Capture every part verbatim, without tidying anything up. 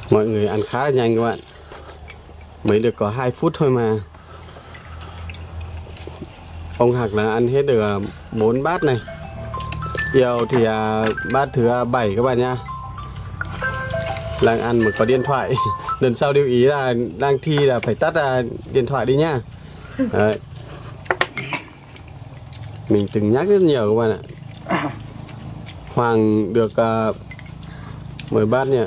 Mọi người ăn khá là nhanh các bạn. Mới được có hai phút thôi mà ông Hạc là ăn hết được bốn bát này. Yêu thì à, bát thứ bảy các bạn nha. Đang ăn mà có điện thoại. Lần sau lưu ý là đang thi là phải tắt à, điện thoại đi nhá. Đấy. Mình từng nhắc rất nhiều các bạn ạ. Hoàng được uh, mười bát nhỉ.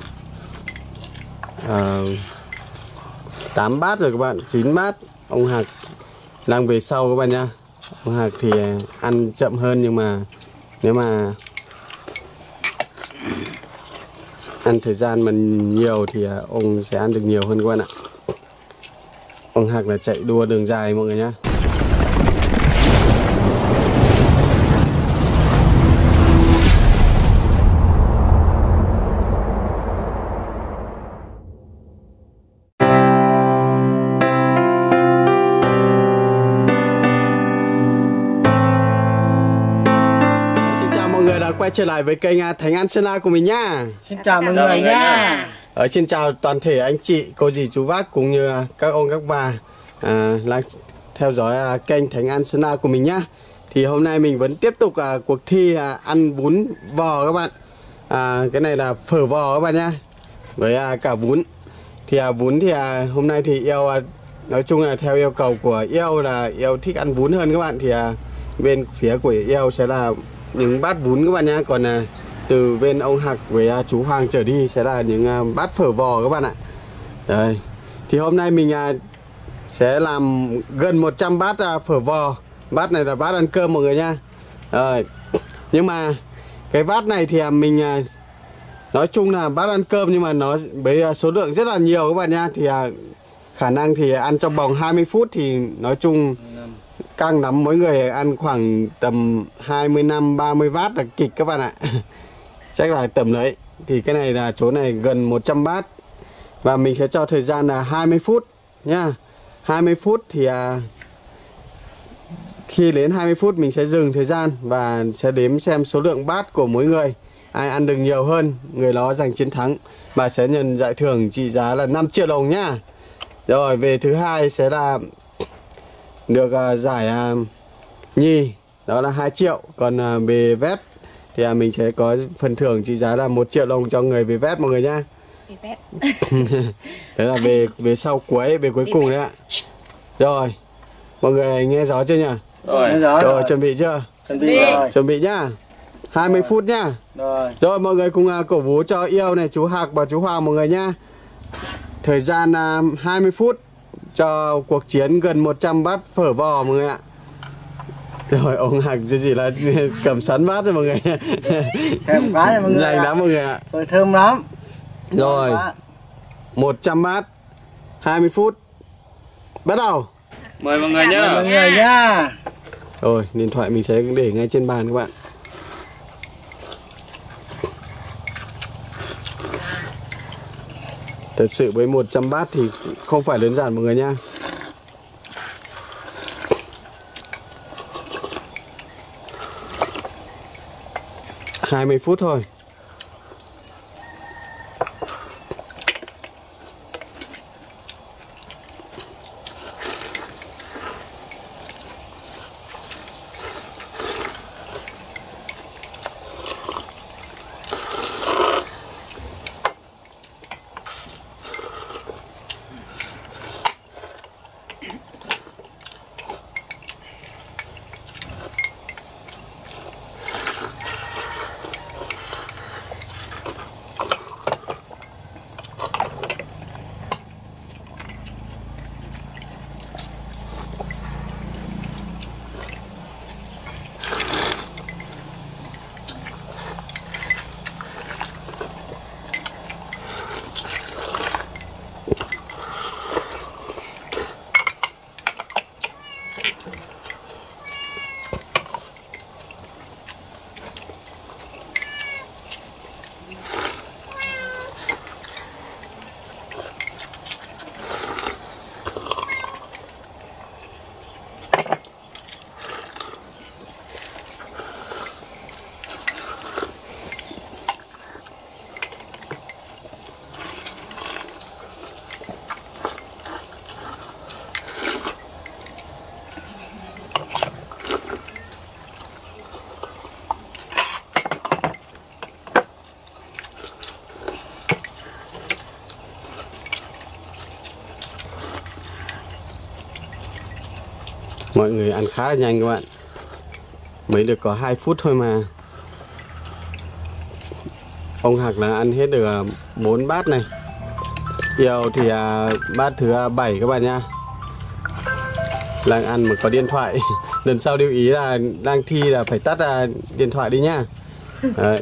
uh, tám bát rồi các bạn, chín bát. Ông Hạc đang về sau các bạn nha. Ông Hạc thì ăn chậm hơn, nhưng mà nếu mà ăn thời gian mà nhiều thì ông sẽ ăn được nhiều hơn các bạn ạ. Ông Hạc là chạy đua đường dài mọi người nhá. Quay trở lại với kênh Thành An Sơn La của mình nhá. Xin chào mọi người nhá. Ở xin chào toàn thể anh chị, cô dì, chú bác cũng như các ông các bà à, đang theo dõi à, kênh Thành An Sơn La của mình nhá. Thì hôm nay mình vẫn tiếp tục à, cuộc thi à, ăn bún bò các bạn. À, cái này là phở bò các bạn nhá, với à, cả bún. Thì à, bún thì à, hôm nay thì yêu à, nói chung là theo yêu cầu của yêu là yêu thích ăn bún hơn các bạn. Thì à, bên phía của yêu sẽ là những bát bún các bạn nhá, còn à, từ bên ông Hạc với à, chú Hoàng trở đi sẽ là những à, bát phở bò các bạn ạ. Đấy. Thì hôm nay mình à, sẽ làm gần một trăm bát à, phở bò. Bát này là bát ăn cơm mọi người nha. Rồi. Nhưng mà cái bát này thì à, mình à, nói chung là bát ăn cơm, nhưng mà nó với à, số lượng rất là nhiều các bạn nha. Thì à, khả năng thì ăn trong vòng hai mươi phút thì nói chung căng lắm, mỗi người ăn khoảng tầm hai mươi lăm ba mươi bát là kịch các bạn ạ. Chắc là tầm đấy. Thì cái này là chỗ này gần một trăm bát. Và mình sẽ cho thời gian là hai mươi phút nhá. hai mươi phút thì à, khi đến hai mươi phút mình sẽ dừng thời gian và sẽ đếm xem số lượng bát của mỗi người. Ai ăn được nhiều hơn, người đó giành chiến thắng và sẽ nhận giải thưởng trị giá là năm triệu đồng nhá. Rồi về thứ hai sẽ là được uh, giải uh, nhì, đó là hai triệu. Còn uh, về vét thì uh, mình sẽ có phần thưởng trị giá là một triệu đồng cho người về vét mọi người nhá. Đấy là về về sau cuối, về cuối cùng đấy ạ. Rồi mọi người nghe rõ chưa nhỉ? Rồi, rồi, rồi chuẩn bị chưa? Chuẩn bị rồi. Chuẩn bị nhá. hai mươi phút nhá. Rồi. Rồi mọi người cùng uh, cổ vũ cho yêu này, chú Hạc và chú Hoàng mọi người nhá. Thời gian uh, hai mươi phút cho cuộc chiến gần một trăm bát phở bò mọi người ạ. Rồi ông Hạc chỉ, chỉ là cầm sắn bát rồi mọi người. Thèm quá rồi mọi người. Dành lắm mọi người ạ. Rồi thơm lắm. Rồi một trăm bát, hai mươi phút. Bắt đầu. Mời mọi người nhá. Mời mọi người nhá. Rồi điện thoại mình sẽ để ngay trên bàn các bạn. Thật sự với một trăm bát thì không phải đơn giản mọi người nha. hai mươi phút thôi. Mọi người ăn khá là nhanh các bạn, mới được có hai phút thôi mà. Ông Hạc là ăn hết được bốn bát này. Yêu thì à, bát thứ bảy các bạn nha. Đang ăn mà có điện thoại. Lần sau lưu ý là đang thi là phải tắt à, điện thoại đi nhá. Đấy.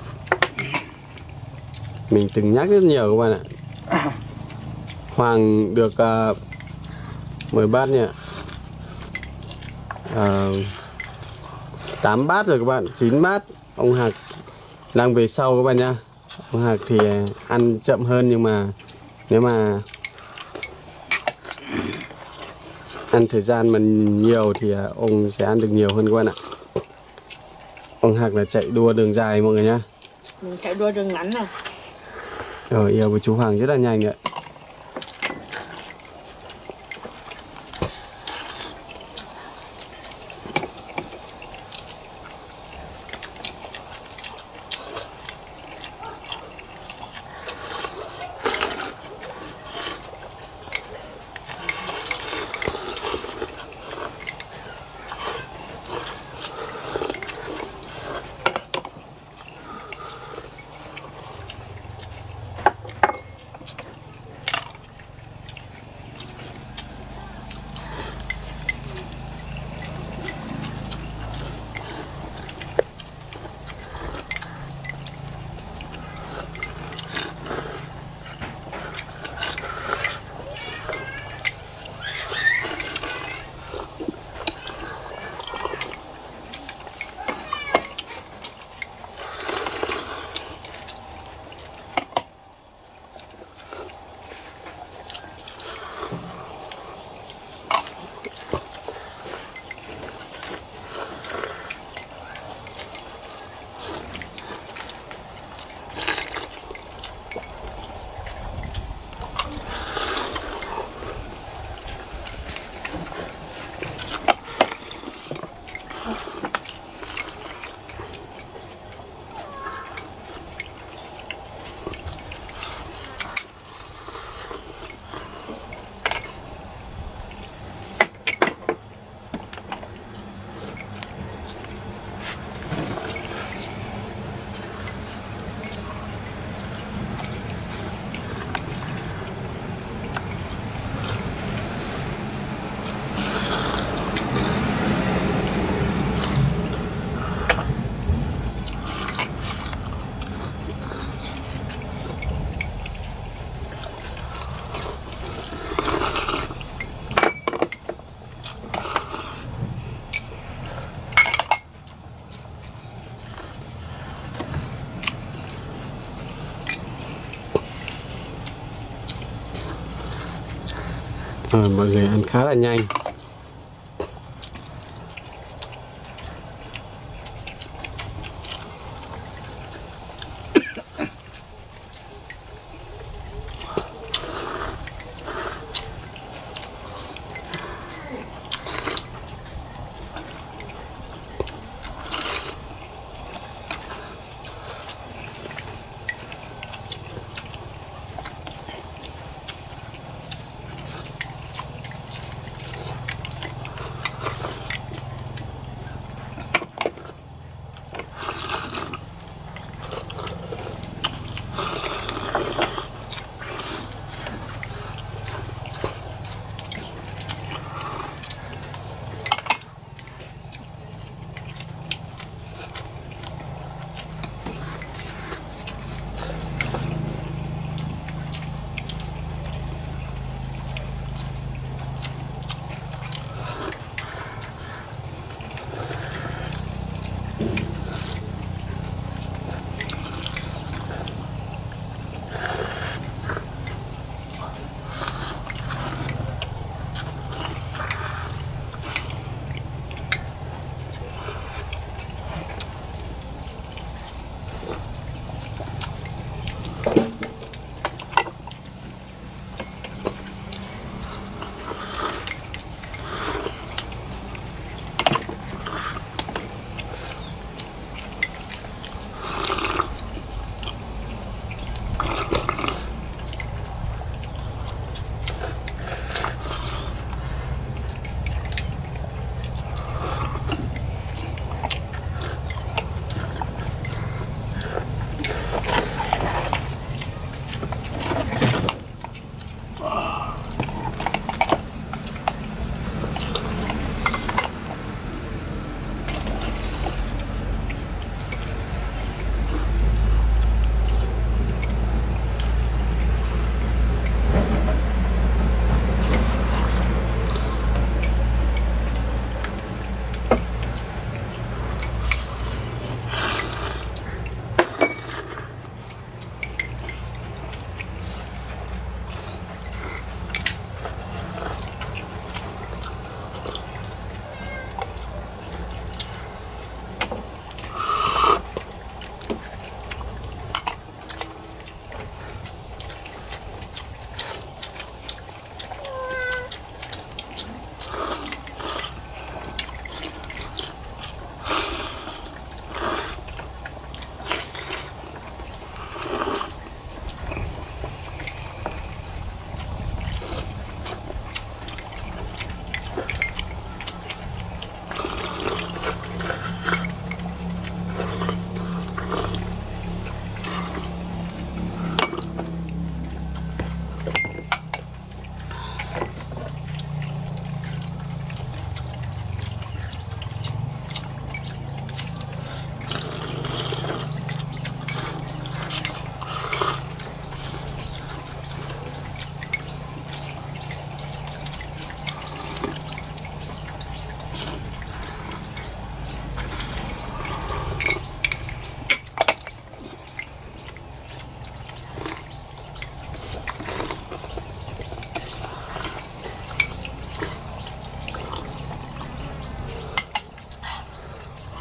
Mình từng nhắc rất nhiều các bạn ạ. Hoàng được uh, mười bát nhỉ, uh, tám bát rồi các bạn, chín bát. Ông Hạc đang về sau các bạn nha. Ông Hạc thì ăn chậm hơn, nhưng mà nếu mà ăn thời gian mà nhiều thì ông sẽ ăn được nhiều hơn các bạn ạ. Ông Hạc là chạy đua đường dài mọi người nhá. Mình chạy đua đường ngắn này. Rồi yêu với chú Hoàng rất là nhanh ạ. Rồi, mọi người ăn khá là nhanh.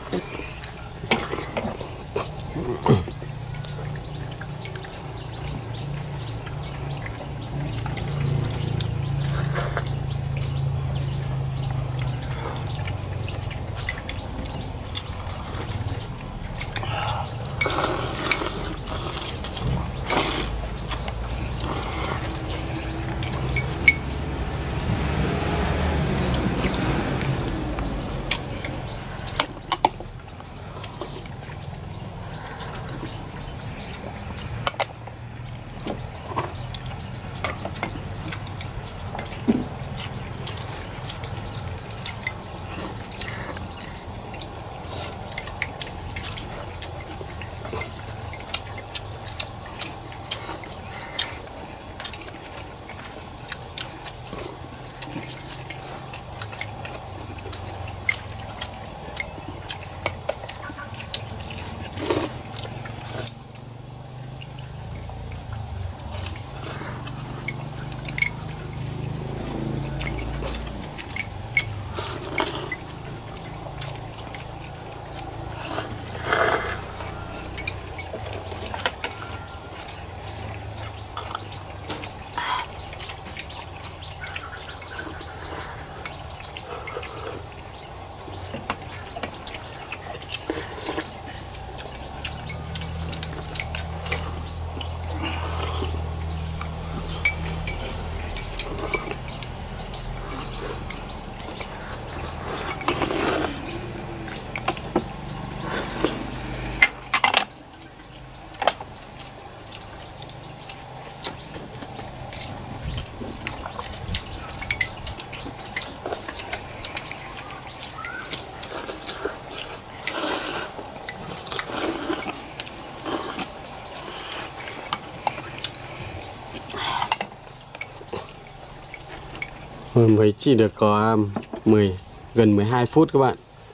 Mới chỉ được có mười gần mười hai phút các bạn.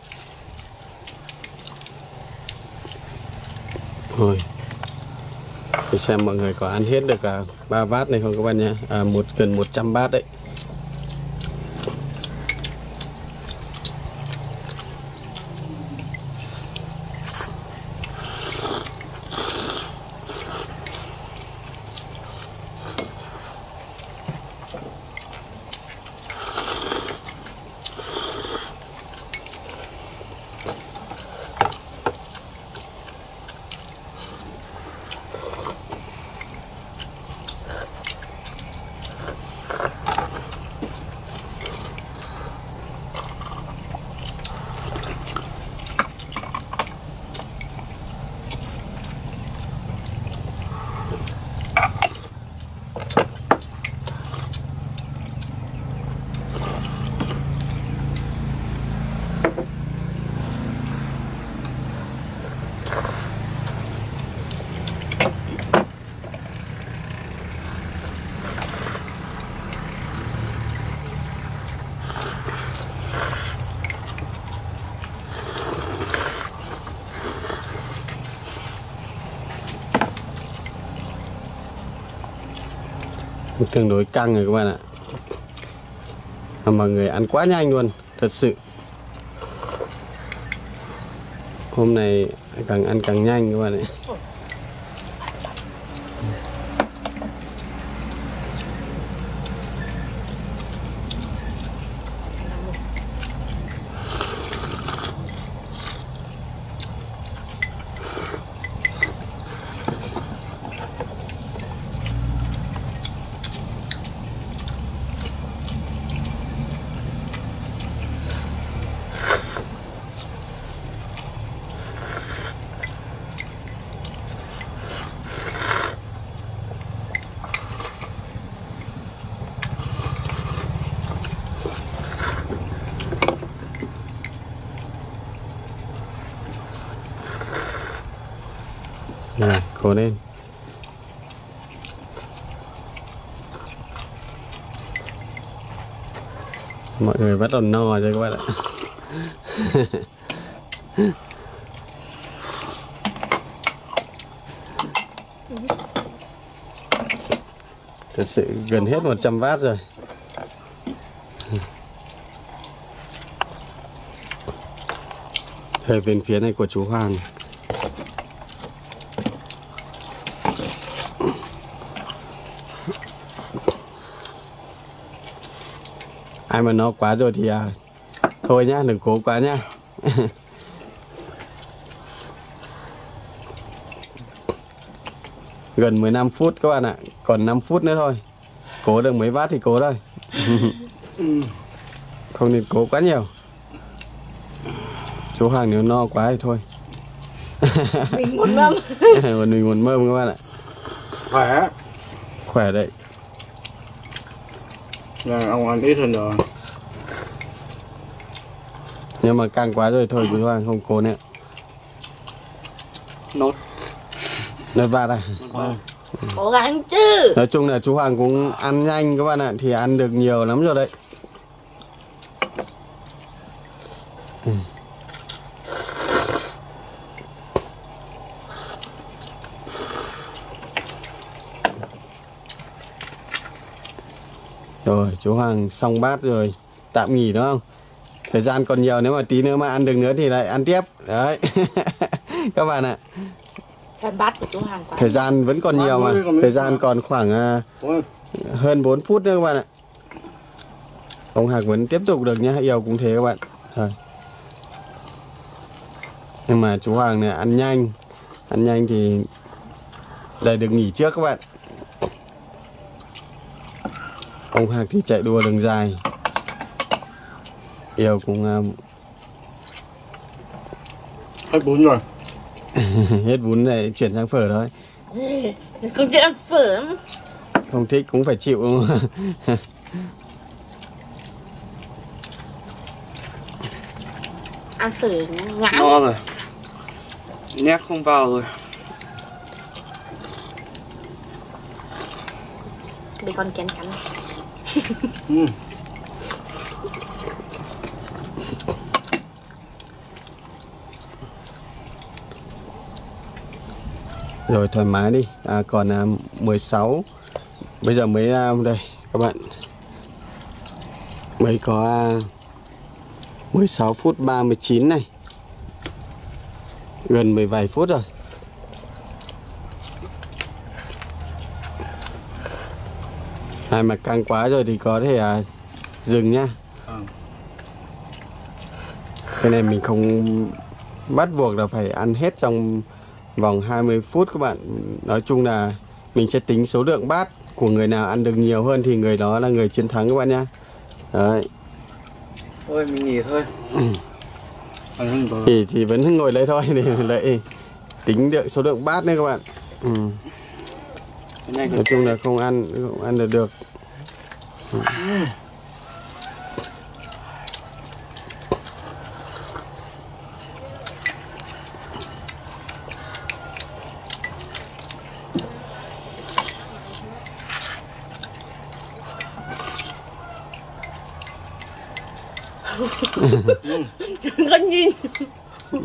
Rồi để xem mọi người có ăn hết được à, ba bát này không các bạn nhé. À, một gần một trăm bát đấy. Tương đối căng rồi các bạn ạ. Mà mọi người ăn quá nhanh luôn, thật sự. Hôm nay càng ăn càng nhanh các bạn ạ. Rồi, cố lên. Mọi người bắt đầu no rồi các bạn ạ. Thật sự gần hết một trăm bát rồi. Về bên phía này của chú Hoàng. Ai mà no quá rồi thì à, thôi nhá, đừng cố quá nhá. Gần mười lăm phút các bạn ạ, còn năm phút nữa thôi. Cố được mấy bát thì cố thôi. Không nên cố quá nhiều. Chú Hoàng nếu no quá thì thôi. Mình muốn mâm. Mình muốn mơm các bạn ạ. Khỏe. Khỏe đấy. Là ông ăn ít hơn rồi. Nhưng mà căng quá rồi thôi chú Hoàng không cố nữa. Nốt. Nốt bát à? Cố gắng chứ. Nói chung là chú Hoàng cũng ăn nhanh các bạn ạ, thì ăn được nhiều lắm rồi đấy. Ừ. Rồi chú Hoàng xong bát rồi, tạm nghỉ đúng không? Thời gian còn nhiều, nếu mà tí nữa mà ăn được nữa thì lại ăn tiếp. Đấy. Các bạn ạ. Phần bát của chú Hoàng quá. Thời gian vẫn còn nhiều mà. Thời gian còn khoảng uh, hơn bốn phút nữa các bạn ạ. Ông Hạc vẫn tiếp tục được nhá, yêu cũng thế các bạn. Rồi. Nhưng mà chú Hoàng này ăn nhanh. Ăn nhanh thì để được nghỉ trước các bạn. Ông Hạc thì chạy đua đường dài. Yêu cũng uh, Hết bún rồi. hết bún này chuyển sang phở thôi. Không thích ăn phở. Không thích cũng phải chịu đúng không? Ăn phở ngán. No rồi. Nhét không vào rồi. Bị con kiến cắn. Ừ. Rồi thoải mái đi. À, còn à, mười sáu. Bây giờ mới à, đây các bạn. Mới có à, mười sáu phút ba mươi chín này. Gần mười vài phút rồi. Ai mà căng quá rồi thì có thể à, dừng nhá. Ừ. Cái này mình không bắt buộc là phải ăn hết trong vòng hai mươi phút các bạn. Nói chung là mình sẽ tính số lượng bát của người nào ăn được nhiều hơn thì người đó là người chiến thắng các bạn nhá. Đấy. Thôi mình nghỉ thôi. Ăn rồi. Thì thì vẫn ngồi lấy thôi để lại tính được số lượng bát nữa các bạn. Ừ. Cái này Nói chung là không ăn không ăn được được. Ừ. Có nhìn. Ừ.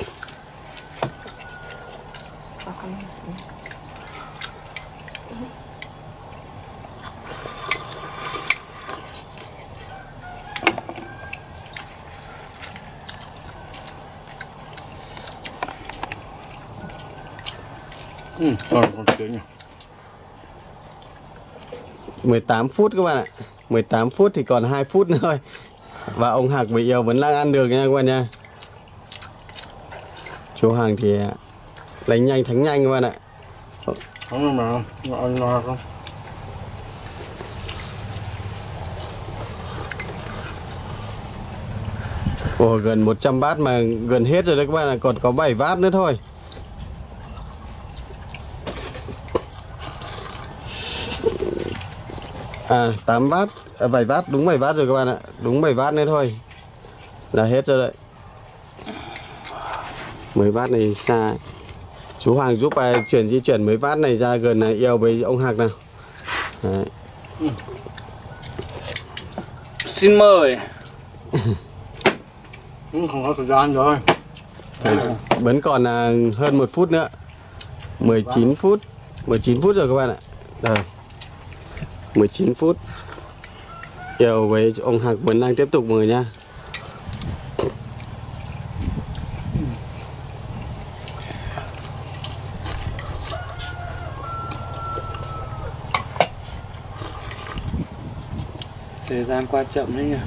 Ừ, rồi còn tiếng nhỉ. mười tám phút các bạn ạ. mười tám phút thì còn hai phút nữa thôi. Và ông Hạc với Yêu vẫn đang ăn được nha các bạn nha. Chú Hoàng thì lấy nhanh thắng nhanh các bạn ạ. Không mà ăn no không? Ồ, gần một trăm bát mà gần hết rồi đấy các bạn ạ. Còn có bảy bát nữa thôi. À, tám bát, à, bảy bát, đúng bảy bát rồi các bạn ạ. Đúng bảy bát nữa thôi là hết rồi đấy. mười bát này xa. Chú Hoàng giúp à, chuyển di chuyển mười bát này ra gần này Yêu với ông Hạc nào. Đấy. Xin mời. Ừ, không có thời gian rồi. Vẫn còn à, hơn một phút nữa. mười chín phút. mười chín phút rồi các bạn ạ. Rồi. mười chín phút. Yêu với ông Hạc vẫn đang tiếp tục mọi người nha. Thời gian qua chậm đấy nhỉ.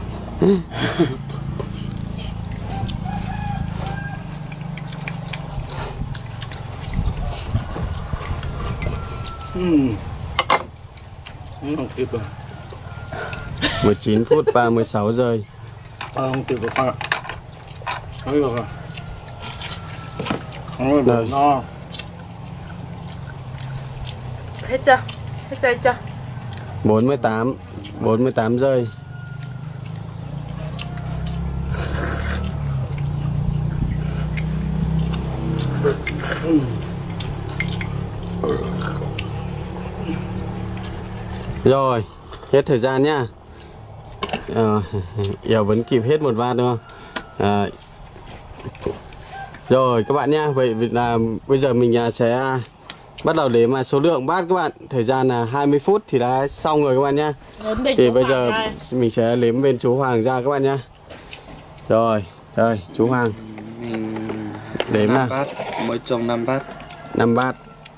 Ừm. Không kịp rồi. mười chín phút ba mươi sáu giây. Ờ, không kịp rồi con ạ. Không được rồi. Không được Rồi. no. Hết chưa? Hết chưa? Hết chưa? bốn mươi tám bốn mươi tám giây. Rồi, hết thời gian nhá. Ờ, Yểu vẫn kịp hết một vát đúng không? À, rồi các bạn nhá, vậy là bây giờ mình sẽ bắt đầu đếm mà số lượng bát các bạn. Thời gian là hai mươi phút thì đã xong rồi các bạn nhá. Đến bên Thì chỗ bây Hoàng giờ đây. mình sẽ đếm bên chú Hoàng ra các bạn nhá. Rồi, đây chú Hoàng Mình đếm năm nào. bát, mỗi chồng năm bát, năm bát.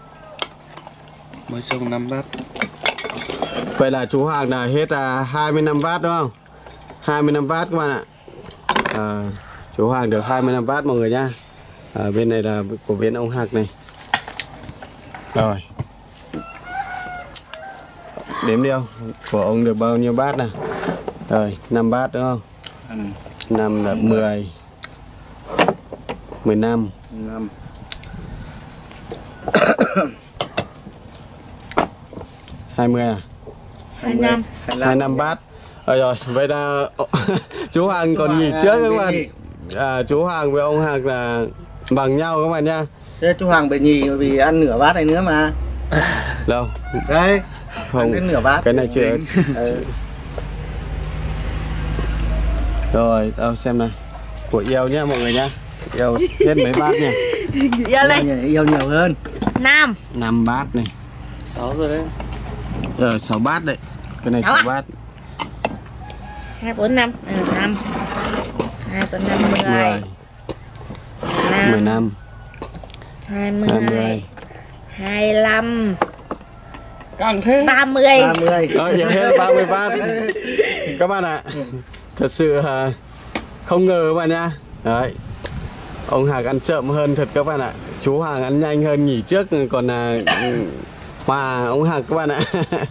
mỗi chồng năm bát. Vậy là chú Hoàng là hết là hai mươi lăm bát đúng không? hai mươi lăm bát các bạn ạ. À, chú Hoàng được hai mươi lăm bát mọi người nhá. À, bên này là của bên ông Hạc này. Rồi. Đếm đi không? Của ông được bao nhiêu bát nào? Rồi, năm bát đúng không? Ừ. năm là mười. mười lăm. Năm. hai mươi à? hai mươi lăm. hai mươi hai năm bát. Rồi rồi, vậy là chú Hoàng còn nghỉ trước các bạn. À, chú Hoàng với ông Hạc là bằng nhau các bạn nhá. Thế chú Hoàng bị nhì vì ăn nửa bát này nữa mà. Đâu? Đây. Ăn Không. đến nửa bát. Cái này chưa. Ừ. Rồi, đâu xem này. Của yêu nhá mọi người nhá. Yêu hết mấy bát nha. Yêu lên. Yêu, yêu nhiều hơn. Năm. năm bát này. Sáu rồi đấy. Ờ, sáu bát đấy. Cái này Sáu sáu à? bát. Hai bốn năm. Ừ, năm. Hai bốn năm mười. mười. mười lăm. Hai mươi. hai mươi. Hai lăm. Càng thế. Ba mươi. ba mươi. Rồi, giờ hết ba mươi bát. Các bạn ạ. Thật sự uh, không ngờ các bạn nhá. Đấy. Ông Hạc ăn chậm hơn thật các bạn ạ. Chú Hoàng ăn nhanh hơn nghỉ trước còn là uh, Hòa ông Hạc các bạn ạ.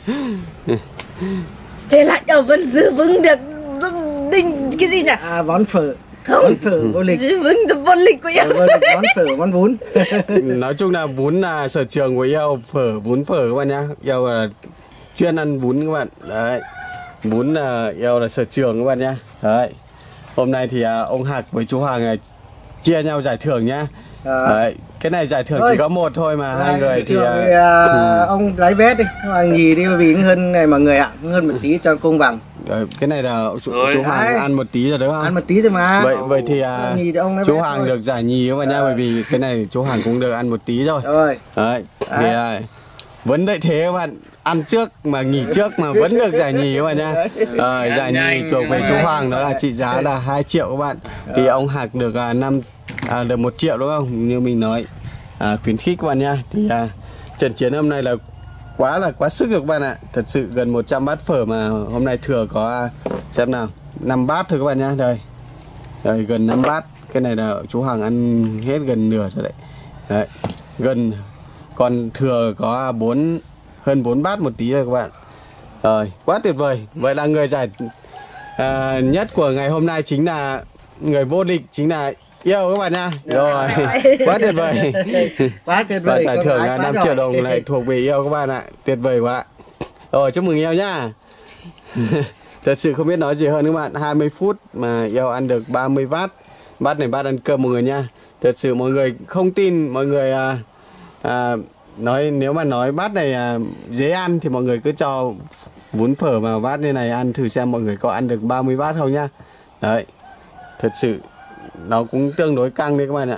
Thế là đâu vẫn giữ vững được đinh cái gì nhỉ? À, món phở. Không. Món phở vô lịch. Giữ vững được vô lịch của yêu. Vô lịch, món phở, món bún. Nói chung là bún là sở trường của yêu, phở bún phở các bạn nhá. Yêu là chuyên ăn bún các bạn. Đấy. Bún là yêu là sở trường các bạn nhá. Đấy. Hôm nay thì à, ông Hạc với chú Hoàng à, chia nhau giải thưởng nhá. À. Đấy. Cái này giải thưởng Thôi. chỉ có một thôi mà hai người thì Thì, à, à, ông lấy vét đi. Hoàng nhì đi vì hơn này mọi người ạ. Hơn một tí cho công bằng. đấy, cái này là chú, Rồi. chú Hoàng Đấy. ăn một tí rồi đúng không? Ăn một tí thôi mà. Vậy vậy thì à, Nhì cho ông lấy chú vét Hoàng thôi. được giải nhì các bạn nhá, Ờ. bởi vì cái này chú Hoàng cũng được ăn một tí rồi. Rồi. Đấy. Thì Đấy. à, vẫn đợi thế các bạn, ăn trước mà nghỉ trước mà vẫn được giải nhì các bạn nhá. Ờ, giải nhì nhanh. thuộc về chú Hoàng, đó là trị giá là hai triệu các bạn. Thì ông Hạc được à, năm à, được một triệu đúng không? Như mình nói. À, khuyến khích các bạn nha. Thì à, trận chiến hôm nay là quá là quá sức được các bạn ạ. Thật sự gần một trăm bát phở mà hôm nay thừa có à, xem nào, năm bát thôi các bạn nhá. Đây. Đây gần năm bát. Cái này là chú Hoàng ăn hết gần nửa rồi đấy. Đấy. Gần còn thừa có bốn hơn bốn bát một tí rồi các bạn. Rồi, quá tuyệt vời. Vậy là người giải à, nhất của ngày hôm nay chính là người vô địch chính là yêu các bạn nha. Rồi, quá tuyệt vời. Quá tuyệt Và vời. giải con thưởng gái là quá năm giỏi. triệu đồng lại thuộc về yêu các bạn ạ. Tuyệt vời quá. Rồi, chúc mừng yêu nhá. Thật sự không biết nói gì hơn các bạn. hai mươi phút mà yêu ăn được ba mươi bát. Bát này bát ăn cơm mọi người nha. Thật sự mọi người không tin, mọi người à, à, nói nếu mà nói bát này à, dễ ăn thì mọi người cứ cho bún phở vào bát như này ăn thử xem mọi người có ăn được ba mươi bát không nhá. Đấy. Thật sự nó cũng tương đối căng đấy các bạn ạ.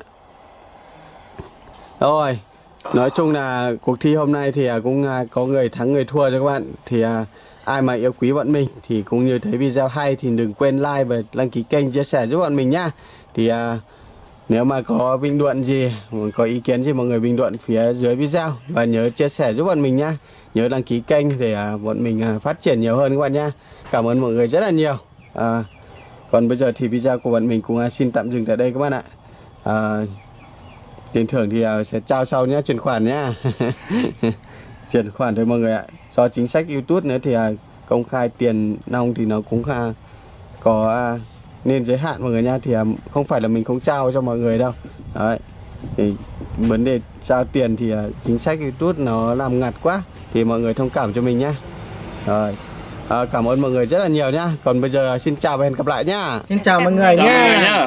Rồi, nói chung là cuộc thi hôm nay thì à, cũng à, có người thắng người thua cho các bạn. Thì à, ai mà yêu quý bọn mình thì cũng như thấy video hay thì đừng quên like và đăng ký kênh, chia sẻ giúp bọn mình nhá. Thì à, nếu mà có bình luận gì, có ý kiến gì mọi người bình luận phía dưới video. Và nhớ chia sẻ giúp bọn mình nhá. Nhớ đăng ký kênh để à, bọn mình à, phát triển nhiều hơn các bạn nhá. cảm ơn mọi người rất là nhiều. À, còn bây giờ thì video của bọn mình cũng à, xin tạm dừng tại đây các bạn ạ. À, tiền thưởng thì à, sẽ trao sau nhé, chuyển khoản nhá. Chuyển khoản thôi mọi người ạ. Do chính sách YouTube nữa thì à, công khai tiền nong thì nó cũng à, có à, nên giới hạn mọi người nha, thì à, không phải là mình không trao cho mọi người đâu. Đấy. Thì vấn đề trao tiền thì à, chính sách YouTube nó làm ngặt quá, thì mọi người thông cảm cho mình nhé. Rồi. À, cảm ơn mọi người rất là nhiều nhá. Còn bây giờ xin chào và hẹn gặp lại nhá. Xin chào mọi người Chào mọi người nha. nhá.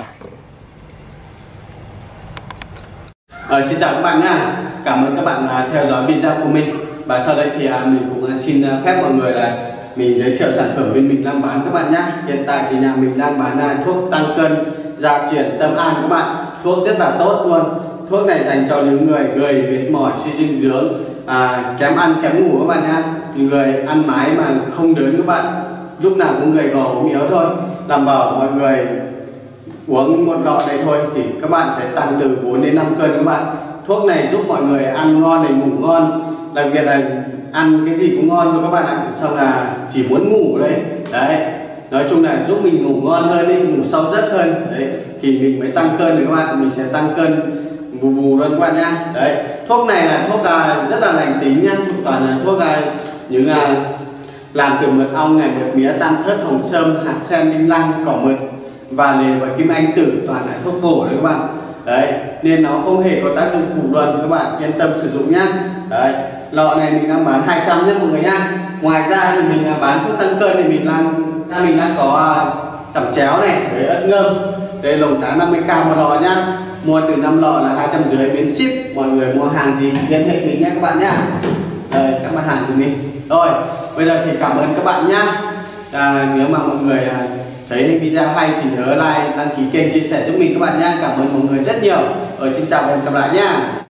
À, xin chào các bạn nhá. Cảm ơn các bạn à, theo dõi video của mình. Và sau đây thì à, mình cũng à, xin à, phép mọi người là mình giới thiệu sản phẩm bên mình đang bán các bạn nhá. Hiện tại thì nhà mình đang bán à, thuốc tăng cân, gia truyền Tâm An các bạn. Thuốc rất là tốt luôn. Thuốc này dành cho những người gầy, mệt mỏi, suy dinh dưỡng, à, kém ăn kém ngủ các bạn nhá. Người ăn mái mà không đớn các bạn, lúc nào cũng gầy gò ốm yếu thôi. Đảm bảo mọi người uống một lọ này thôi thì các bạn sẽ tăng từ bốn đến năm cân các bạn. Thuốc này giúp mọi người ăn ngon này, ngủ ngon. Đặc biệt là ăn cái gì cũng ngon thôi các bạn ạ. Xong là chỉ muốn ngủ đấy. Đấy. Nói chung là giúp mình ngủ ngon hơn đấy, ngủ sâu giấc hơn. Đấy. Thì mình mới tăng cân đấy các bạn. Mình sẽ tăng cân vù vù luôn các bạn nhá. Đấy. Thuốc này là thuốc à, rất là lành tính nhá. Toàn là thuốc à, những à, làm từ mật ong này, mật mía, tam thớt, hồng sâm, hạt sen, đinh lăng, cỏ mật và lề và kim anh tử, toàn là thuốc bổ đấy các bạn. Đấy, nên nó không hề có tác dụng phụ luôn, các bạn yên tâm sử dụng nhá. Đấy, lọ này mình đang bán hai trăm nhé mọi người nhá. Ngoài ra thì mình bán thuốc tăng cân thì mình đang mình đang có chẩm chéo này với ớt ngâm. Đây lồng giá năm mươi k một lọ nhá. Mua từ năm lọ là hai trăm rưỡi miễn ship. Mọi người mua hàng gì liên hệ mình nhé các bạn nhá. Đây các mặt hàng của mình. Rồi, bây giờ thì cảm ơn các bạn nhá. À, nếu mà mọi người à, thấy video hay thì nhớ like, đăng ký kênh, chia sẻ giúp mình các bạn nhé. Cảm ơn mọi người rất nhiều. Rồi xin chào và hẹn gặp lại nhá.